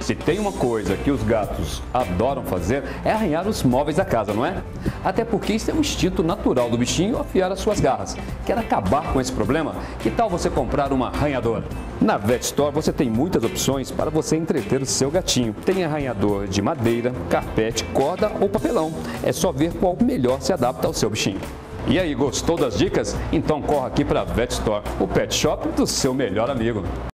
Se tem uma coisa que os gatos adoram fazer, é arranhar os móveis da casa, não é? Até porque isso é um instinto natural do bichinho afiar as suas garras. Quer acabar com esse problema? Que tal você comprar uma arranhadora? Na Vet Store você tem muitas opções para você entreter o seu gatinho. Tem arranhador de madeira, carpete, corda ou papelão. É só ver qual melhor se adapta ao seu bichinho. E aí, gostou das dicas? Então corra aqui para a Vet Store, o pet shop do seu melhor amigo.